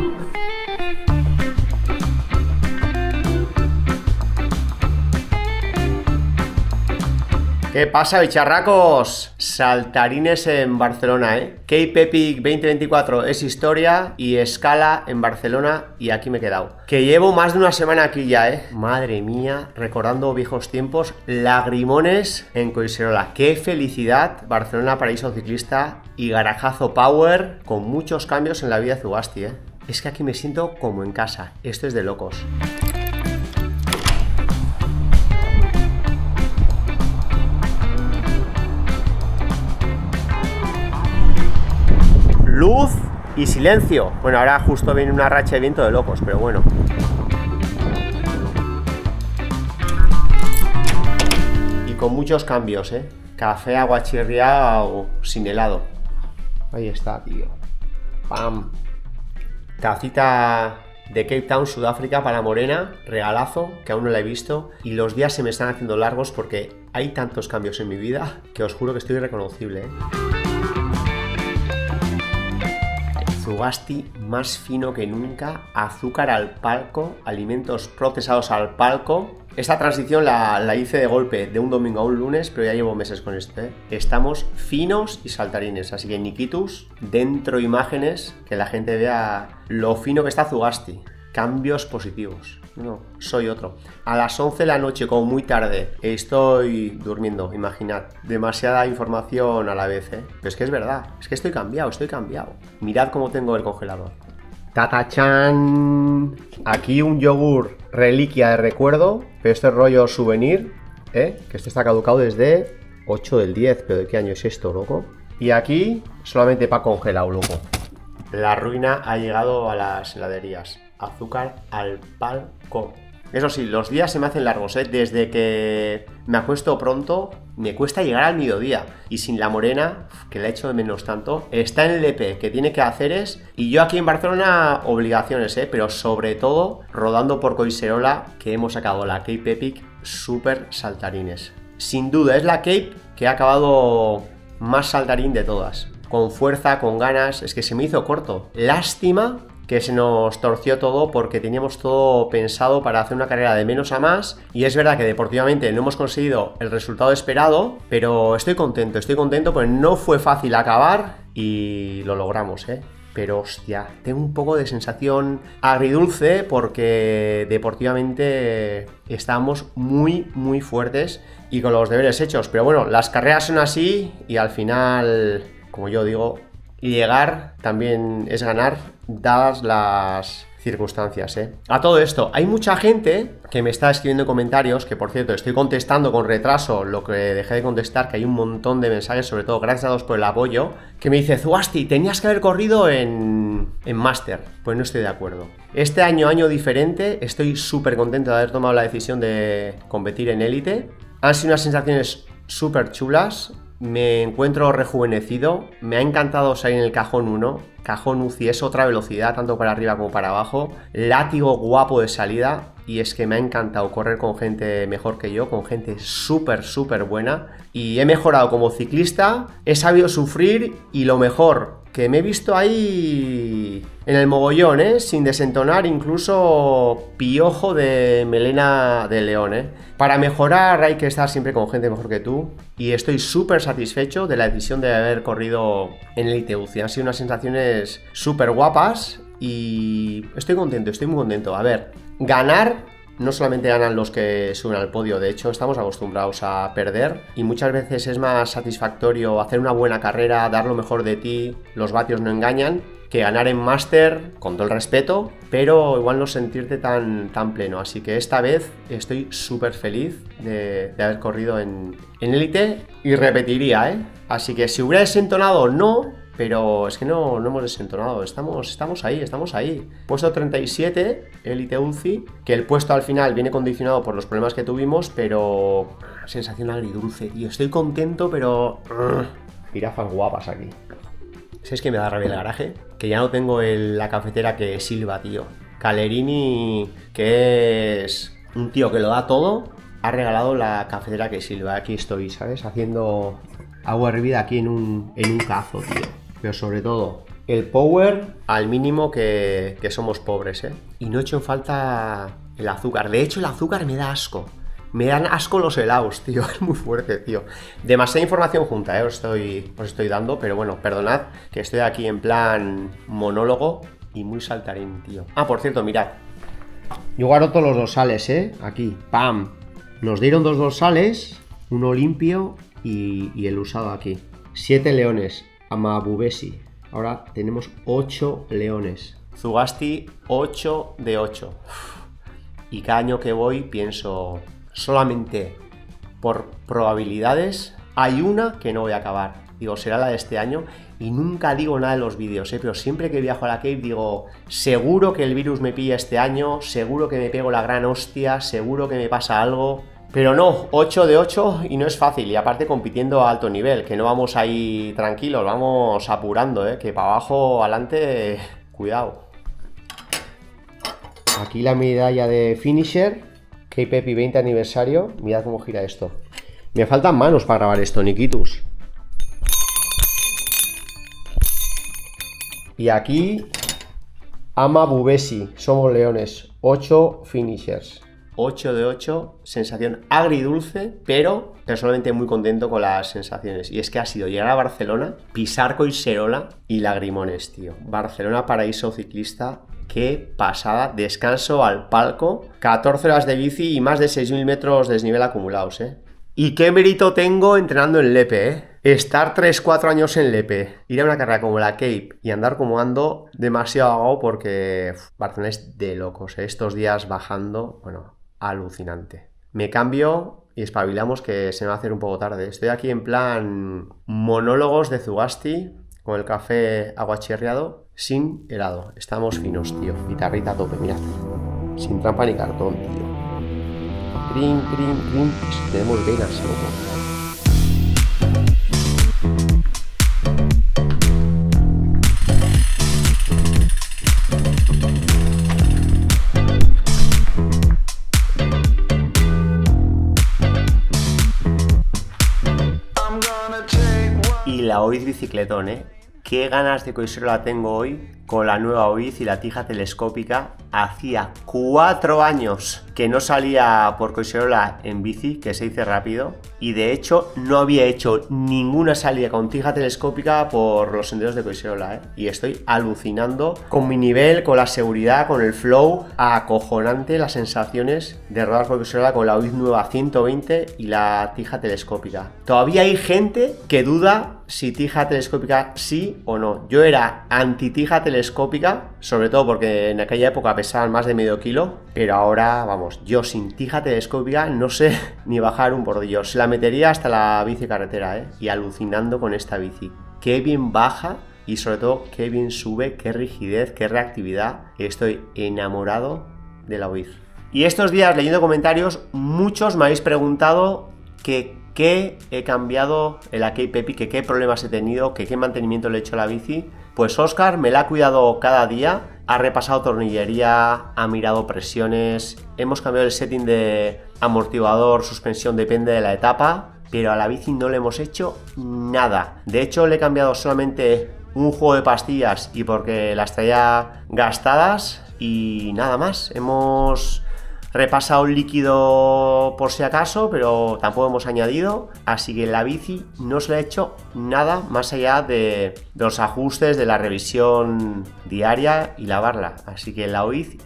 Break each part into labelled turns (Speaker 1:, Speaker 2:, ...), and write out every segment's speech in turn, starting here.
Speaker 1: ¿Qué pasa, bicharracos? Saltarines en Barcelona, ¿eh? Cape Epic 2024 es historia y escala en Barcelona y aquí me he quedado. Que llevo más de una semana aquí ya, ¿eh? Madre mía, recordando viejos tiempos, lagrimones en Collserola. ¡Qué felicidad! Barcelona, paraíso ciclista y garajazo power con muchos cambios en la vida de Zugasti, ¿eh? Es que aquí me siento como en casa. Esto es de locos. Luz y silencio. Bueno, ahora justo viene una racha de viento de locos, pero bueno. Y con muchos cambios, ¿eh? Café aguachirriado sin helado. Ahí está, tío. ¡Pam! Tacita de Cape Town, Sudáfrica, para Morena. Regalazo, que aún no la he visto. Y los días se me están haciendo largos porque hay tantos cambios en mi vida que os juro que estoy irreconocible, ¿eh? Zugasti más fino que nunca, azúcar al palco, alimentos procesados al palco. Esta transición la hice de golpe, de un domingo a un lunes, pero ya llevo meses con esto, ¿eh? Estamos finos y saltarines, así que Nikitus, dentro imágenes, que la gente vea lo fino que está Zugasti. Cambios positivos. No, soy otro. A las 11 de la noche, como muy tarde, estoy durmiendo, imaginad. Demasiada información a la vez, ¿eh? Pero es que es verdad, es que estoy cambiado. Mirad cómo tengo el congelador. ¡Tatachan! Aquí un yogur reliquia de recuerdo, pero este rollo souvenir, ¿eh? Que este está caducado desde 8 del 10, pero ¿de qué año es esto, loco? Y aquí, solamente para congelado, loco. La ruina ha llegado a las heladerías. Azúcar al palco. Eso sí, los días se me hacen largos, ¿eh? Desde que me acuesto pronto, me cuesta llegar al mediodía. Y sin la Morena, que la echo de menos tanto, está en el EP, que tiene que haceres. Y yo aquí en Barcelona, obligaciones, ¿eh? Pero sobre todo, rodando por Collserola, que hemos sacado la Cape Epic super saltarines. Sin duda, es la Cape que ha acabado más saltarín de todas. Con fuerza, con ganas, es que se me hizo corto. Lástima que se nos torció todo porque teníamos todo pensado para hacer una carrera de menos a más, y es verdad que deportivamente no hemos conseguido el resultado esperado, pero estoy contento porque no fue fácil acabar y lo logramos, ¿eh? Pero hostia, tengo un poco de sensación agridulce porque deportivamente estábamos muy fuertes y con los deberes hechos, pero bueno, las carreras son así y al final, como yo digo, llegar también es ganar, dadas las circunstancias, ¿eh? A todo esto, hay mucha gente que me está escribiendo en comentarios, que por cierto estoy contestando con retraso lo que dejé de contestar, que hay un montón de mensajes, sobre todo gracias a todos por el apoyo, que me dice: Zugasti, tenías que haber corrido en Master. Pues no estoy de acuerdo. Este año diferente, estoy súper contento de haber tomado la decisión de competir en élite. Han sido unas sensaciones súper chulas. Me encuentro rejuvenecido, me ha encantado salir en el cajón 1, cajón UCI es otra velocidad, tanto para arriba como para abajo, látigo guapo de salida, y es que me ha encantado correr con gente mejor que yo, con gente súper buena, y he mejorado como ciclista, he sabido sufrir, y lo mejor, que me he visto ahí en el mogollón, ¿eh? Sin desentonar, incluso piojo de melena de león, ¿eh? Para mejorar hay que estar siempre con gente mejor que tú, y estoy súper satisfecho de la decisión de haber corrido en el ITUCI. Han sido unas sensaciones súper guapas y estoy contento, estoy muy contento. A ver, ganar, no solamente ganan los que suben al podio, de hecho estamos acostumbrados a perder y muchas veces es más satisfactorio hacer una buena carrera, dar lo mejor de ti, los vatios no engañan, que ganar en Master, con todo el respeto, pero igual no sentirte tan pleno. Así que esta vez estoy súper feliz de haber corrido en élite y repetiría, ¿eh? Así que si hubiera desentonado, no, pero es que no hemos desentonado, estamos ahí. Puesto 37, élite UCI, que el puesto al final viene condicionado por los problemas que tuvimos, pero sensación agridulce, tío. Estoy contento, pero jirafas guapas aquí. ¿Sabes que me da rabia el garaje? Que ya no tengo la cafetera que silba, tío. Calerini, que es un tío que lo da todo, ha regalado la cafetera que silba. Aquí estoy, ¿sabes? Haciendo agua hervida aquí en un cazo, tío. Pero sobre todo, el power al mínimo que somos pobres, ¿eh? Y no he hecho en falta el azúcar. De hecho, el azúcar me da asco. Me dan asco los helados, tío. Es muy fuerte, tío. Demasiada información junta, os estoy dando. Pero bueno, perdonad que estoy aquí en plan monólogo y muy saltarín, tío. Ah, por cierto, mirad. Yo guardo todos los dorsales, aquí, ¡pam! Nos dieron 2 dorsales, uno limpio y el usado aquí. 7 leones, Amabubesi. Ahora tenemos 8 leones. Zugasti 8 de 8. Y cada año que voy pienso, solamente por probabilidades, hay una que no voy a acabar. Digo, será la de este año. Y nunca digo nada en los vídeos, pero siempre que viajo a la Cape digo, seguro que el virus me pilla este año, seguro que me pego la gran hostia, seguro que me pasa algo. Pero no, 8 de 8 y no es fácil, y aparte compitiendo a alto nivel, que no vamos ahí tranquilos, vamos apurando, que para abajo, adelante, cuidado. Aquí la medalla de finisher, Cape Epic 20 aniversario, mirad cómo gira esto. Me faltan manos para grabar esto, Nikitus. Y aquí, Amabubesi, somos leones, 8 finishers. 8 de 8, sensación agridulce, pero personalmente muy contento con las sensaciones. Y es que ha sido llegar a Barcelona, pisar Collserola y lagrimones, tío. Barcelona, paraíso ciclista, qué pasada. Descanso al palco, 14 horas de bici y más de 6.000 metros de desnivel acumulados, Y qué mérito tengo entrenando en Lepe, Estar 3-4 años en Lepe, ir a una carrera como la Cape y andar como ando, demasiado agado porque Barcelona es de locos, Estos días bajando, bueno, alucinante. Me cambio y espabilamos que se me va a hacer un poco tarde. Estoy aquí en plan monólogos de Zugasti con el café aguachirriado sin helado. Estamos finos, tío. Guitarrita a tope, mirad. Sin trampa ni cartón, tío. Crin, crin, crin. Tenemos venas, loco. Y la OIZ bicicletón, Qué ganas de Collserola tengo hoy con la nueva OIZ y la tija telescópica. Hacía 4 años que no salía por Collserola en bici, que se dice rápido, y de hecho no había hecho ninguna salida con tija telescópica por los senderos de Collserola, Y estoy alucinando con mi nivel, con la seguridad, con el flow, acojonante las sensaciones de rodar por Collserola con la OIZ nueva 120 y la tija telescópica. Todavía hay gente que duda si tija telescópica sí o no. Yo era anti tija telescópica, sobre todo porque en aquella época pesaban más de medio kilo, pero ahora, vamos, yo sin tija telescópica no sé ni bajar un bordillo. Se la metería hasta la bici carretera, Y alucinando con esta bici. Qué bien baja y sobre todo qué bien sube, qué rigidez, qué reactividad. Estoy enamorado de la OIZ. Y estos días leyendo comentarios, muchos me habéis preguntado que qué he cambiado en la Cape Epic, que qué problemas he tenido, que qué mantenimiento le he hecho a la bici. Pues Óscar me la ha cuidado cada día, ha repasado tornillería, ha mirado presiones, hemos cambiado el setting de amortiguador, suspensión, depende de la etapa, pero a la bici no le hemos hecho nada. De hecho, le he cambiado solamente un juego de pastillas y porque las traía gastadas y nada más. Hemos repasado el líquido por si acaso, pero tampoco hemos añadido, así que la bici no se le ha hecho nada más allá de los ajustes de la revisión diaria y lavarla, así que la OIZ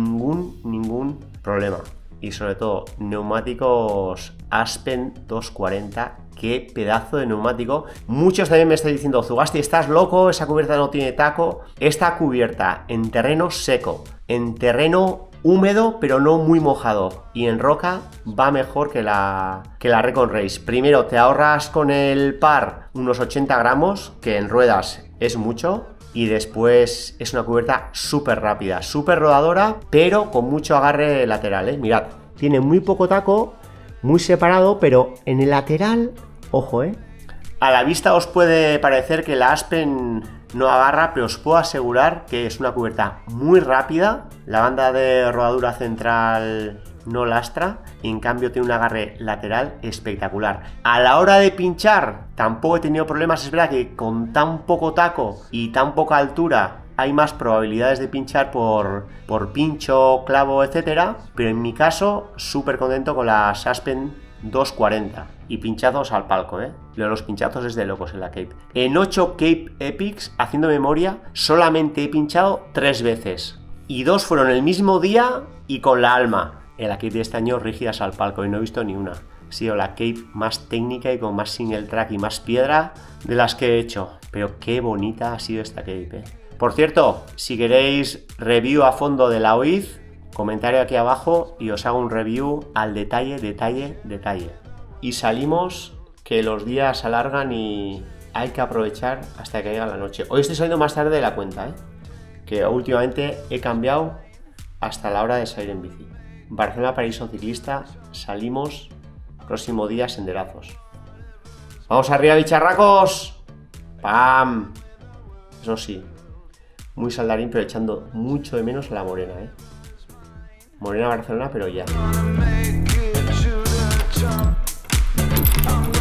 Speaker 1: ningún problema. Y sobre todo, neumáticos Aspen 240, qué pedazo de neumático. Muchos también me están diciendo, Zugasti, estás loco, esa cubierta no tiene taco. Esta cubierta en terreno seco, en terreno húmedo pero no muy mojado y en roca va mejor que la Recon Race. Primero te ahorras con el par unos 80 gramos, que en ruedas es mucho, y después es una cubierta súper rápida, súper rodadora, pero con mucho agarre lateral, Mirad, tiene muy poco taco, muy separado, pero en el lateral, ojo, A la vista os puede parecer que la Aspen no agarra, pero os puedo asegurar que es una cubierta muy rápida. La banda de rodadura central no lastra y en cambio tiene un agarre lateral espectacular. A la hora de pinchar tampoco he tenido problemas, es verdad que con tan poco taco y tan poca altura hay más probabilidades de pinchar por pincho, clavo, etcétera, pero en mi caso súper contento con la Suspen 240 y pinchazos al palco, Lo de los pinchazos es de locos en la Cape. En 8 Cape Epics, haciendo memoria, solamente he pinchado 3 veces y 2 fueron el mismo día y con la Alma. En la Cape de este año rígidas al palco y no he visto ni una. Ha sido la Cape más técnica y con más single track y más piedra de las que he hecho. Pero qué bonita ha sido esta Cape, Por cierto, si queréis review a fondo de la OIZ, comentario aquí abajo y os hago un review al detalle. Y salimos, que los días se alargan y hay que aprovechar hasta que llegue la noche. Hoy estoy saliendo más tarde de la cuenta, que últimamente he cambiado hasta la hora de salir en bici. Barcelona-París son ciclista, salimos próximo día senderazos. ¡Vamos arriba, bicharracos! ¡Pam! Eso sí, muy saldarín, pero echando mucho de menos a la Morena, Morena Barcelona, pero ya.